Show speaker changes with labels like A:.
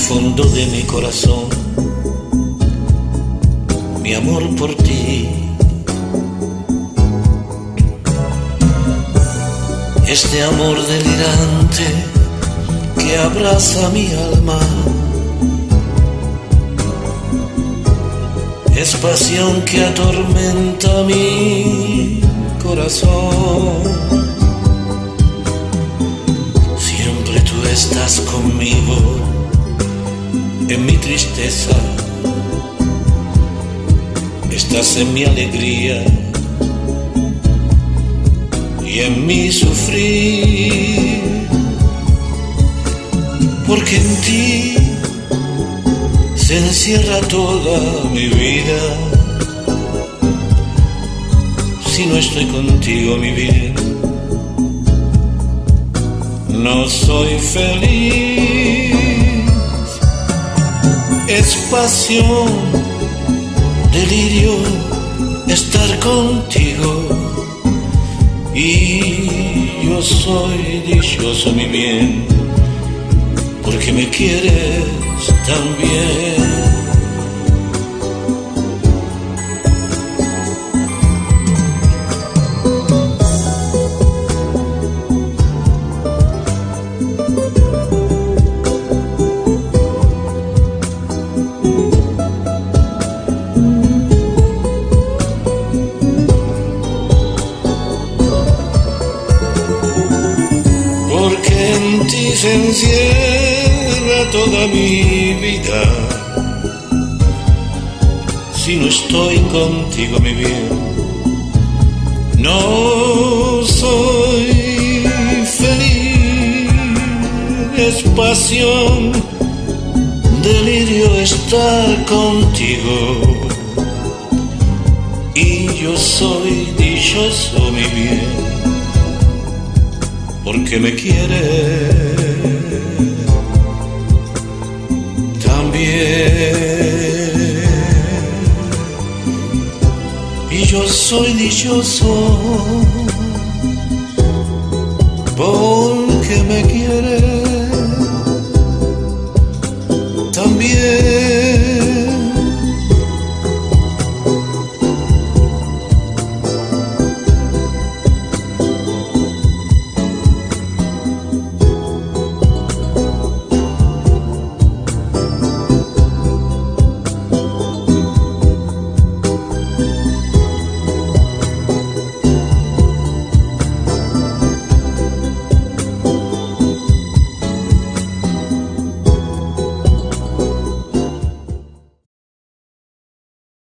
A: fondo de mi corazón mi amor por ti. Este amor delirante que abraza mi alma es pasión que atormenta mi corazón. Siempre tú estás conmigo en mi tristeza, estás en mi alegría y en mi sufrir, porque en ti se encierra toda mi vida. Si no estoy contigo, mi bien, no soy feliz. Es pasión, delirio estar contigo, y yo soy dichoso, mi bien, porque me quieres tan bien. Porque en ti se encierra toda mi vida. Si no estoy contigo, mi bien, no soy feliz. Es pasión, delirio estar contigo, y yo soy dichoso, mi bien, porque me quieres también. Y yo soy dichoso porque me quieres.